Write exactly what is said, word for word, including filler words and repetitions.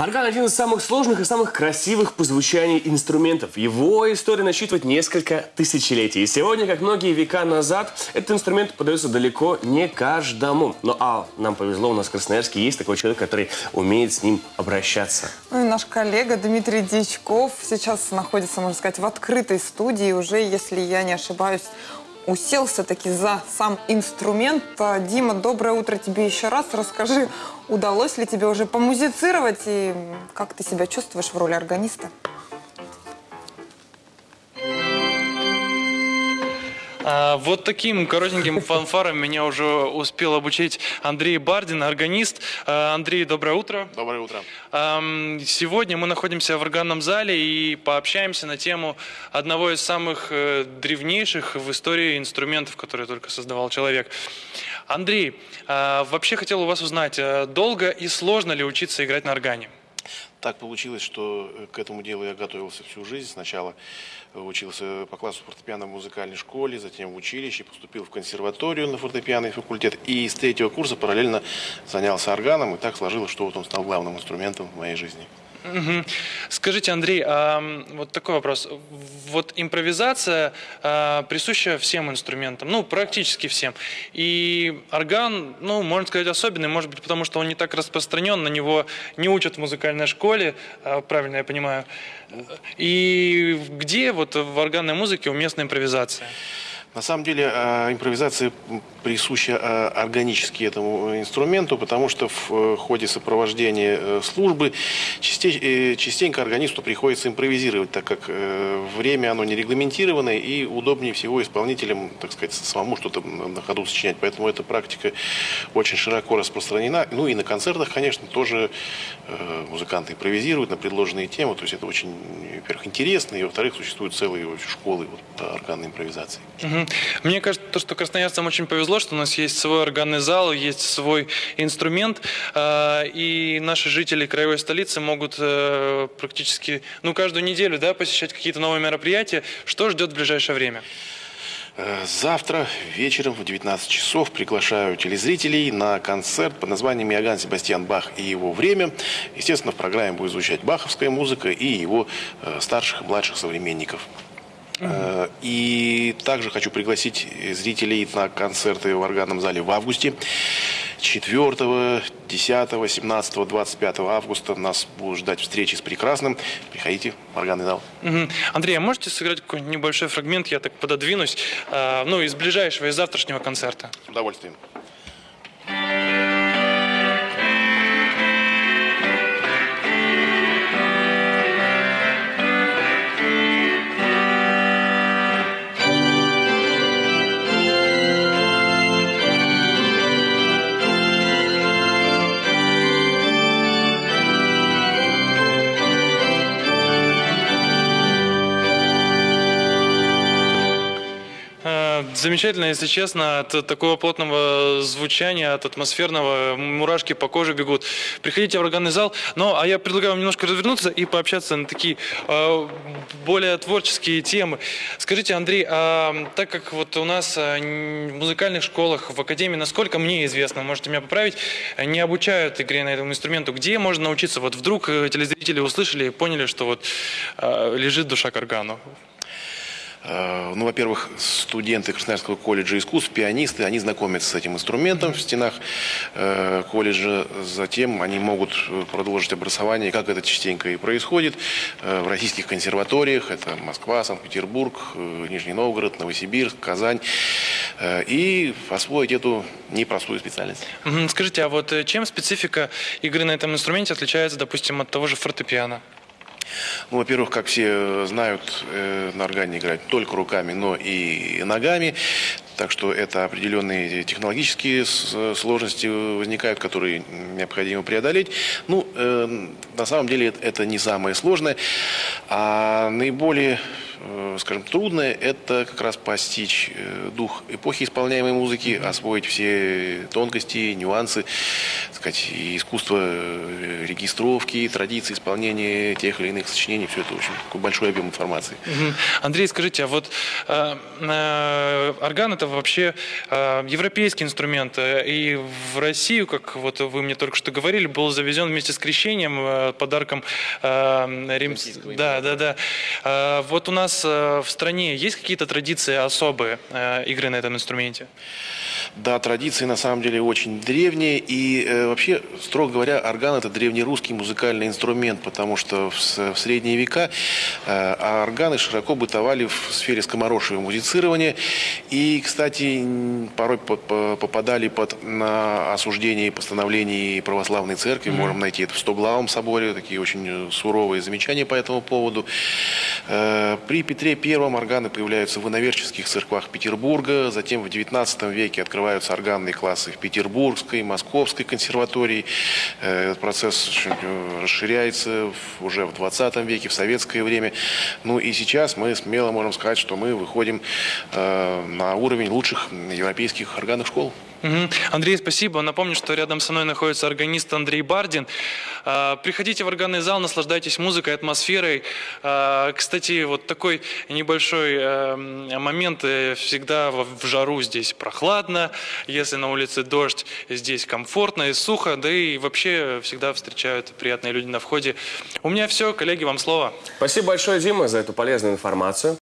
Орган – один из самых сложных и самых красивых по звучанию инструментов. Его история насчитывает несколько тысячелетий. И сегодня, как многие века назад, этот инструмент подается далеко не каждому. Но а нам повезло, у нас в Красноярске есть такой человек, который умеет с ним обращаться. Ну и наш коллега Дмитрий Дьячков сейчас находится, можно сказать, в открытой студии. Уже, если я не ошибаюсь, уселся таки за сам инструмент. Дима, доброе утро тебе еще раз. Расскажи, удалось ли тебе уже помузицировать и как ты себя чувствуешь в роли органиста? А, вот таким коротеньким фанфаром меня уже успел обучить Андрей Бардин, органист. А, Андрей, доброе утро. Доброе утро. А, сегодня мы находимся в органном зале и пообщаемся на тему одного из самых э, древнейших в истории инструментов, которые только создавал человек. Андрей, а, вообще хотел у вас узнать, долго и сложно ли учиться играть на органе? Так получилось, что к этому делу я готовился всю жизнь. Сначала учился по классу фортепиано в музыкальной школе, затем в училище, поступил в консерваторию на фортепианный факультет. И с третьего курса параллельно занялся органом. И так сложилось, что вот он стал главным инструментом в моей жизни. Угу. Скажите, Андрей, а, вот такой вопрос. Вот импровизация а, присуща всем инструментам, ну, практически всем. И орган, ну, можно сказать, особенный, может быть, потому что он не так распространен, на него не учат в музыкальной школе, а, правильно я понимаю. И где вот в органной музыке уместна импровизация? На самом деле импровизация присуща органически этому инструменту, потому что в ходе сопровождения службы частенько органисту приходится импровизировать, так как время оно не регламентированное и удобнее всего исполнителям, так сказать, самому что-то на ходу сочинять. Поэтому эта практика очень широко распространена. Ну и на концертах, конечно, тоже музыканты импровизируют на предложенные темы. То есть это очень, во-первых, интересно, и, во-вторых, существуют целые школы вот, органной импровизации. Угу. Мне кажется, то, что красноярцам очень повезло, что у нас есть свой органный зал, есть свой инструмент, и наши жители краевой столицы могут практически, ну, каждую неделю, да, посещать какие-то новые мероприятия. Что ждет в ближайшее время? Завтра вечером в девятнадцать часов приглашаю телезрителей на концерт под названием «Иоганн Себастьян Бах и его время». Естественно, в программе будет звучать баховская музыка и его старших и младших современников. Uh-huh. И также хочу пригласить зрителей на концерты в органном зале в августе. четвёртого, десятого, семнадцатого, двадцать пятого августа нас будут ждать встречи с прекрасным. Приходите в органный зал. Uh-huh. Андрей, а можете сыграть какой-нибудь небольшой фрагмент, я так пододвинусь, ну, из ближайшего, из завтрашнего концерта? С удовольствием. Замечательно, если честно, от такого плотного звучания, от атмосферного, мурашки по коже бегут. Приходите в органный зал. Ну, а я предлагаю вам немножко развернуться и пообщаться на такие э, более творческие темы. Скажите, Андрей, а так как вот у нас в музыкальных школах, в академии, насколько мне известно, можете меня поправить, не обучают игре на этом инструменту, где можно научиться? Вот вдруг телезрители услышали и поняли, что вот э, лежит душа к органу. Ну, во-первых, студенты Красноярского колледжа искусств, пианисты, они знакомятся с этим инструментом в стенах э, колледжа. Затем они могут продолжить образование, как это частенько и происходит, э, в российских консерваториях. Это Москва, Санкт-Петербург, э, Нижний Новгород, Новосибирск, Казань. Э, и освоить эту непростую специальность. Скажите, а вот чем специфика игры на этом инструменте отличается, допустим, от того же фортепиано? Ну, во-первых, как все знают, э, на органе играть только руками, но и ногами. Так что это определенные технологические сложности возникают, которые необходимо преодолеть. Ну, э, на самом деле это не самое сложное. А наиболее э, скажем, трудное, это как раз постичь э, дух эпохи исполняемой музыки, освоить все тонкости, нюансы, так сказать, и искусство э, регистровки, традиции исполнения тех или иных сочинений. Все это очень такой большой объем информации. Мгм. Андрей, скажите, а вот э, э, орган это вообще э, европейский инструмент, э, и в Россию, как вот вы мне только что говорили, был завезен вместе с крещением, э, подарком э, Рим... Да, да, да. Э, вот у нас э, в стране есть какие-то традиции особые э, игры на этом инструменте? Да, традиции на самом деле очень древние, и э, вообще, строго говоря, орган – это древнерусский музыкальный инструмент, потому что в, с- в средние века э, органы широко бытовали в сфере скоморошего музицирования, и, кстати, м, порой по- по- попадали под на осуждение постановлений православной церкви. Можем найти это в Стоглавом соборе, такие очень э, суровые замечания по этому поводу. Э, При Петре Первом органы появляются в иноверческих церквах Петербурга, затем в девятнадцатом веке открываются органные классы в Петербургской, Московской консерватории. Э, Этот процесс очень, э, расширяется в- уже в двадцатом веке, в советское время. Ну и сейчас мы смело можем сказать, что мы выходим э, на уровень лучших европейских органных школ. Мгм. Андрей, спасибо. Напомню, что рядом со мной находится органист Андрей Бардин. А, Приходите в органный зал, наслаждайтесь музыкой, атмосферой. А, Кстати, вот такой небольшой э, момент. э, Всегда в в жару здесь прохладно. Если на улице дождь, здесь комфортно и сухо. Да и вообще всегда встречают приятные люди на входе. У меня все. Коллеги, вам слово. Спасибо большое, Дима, за эту полезную информацию.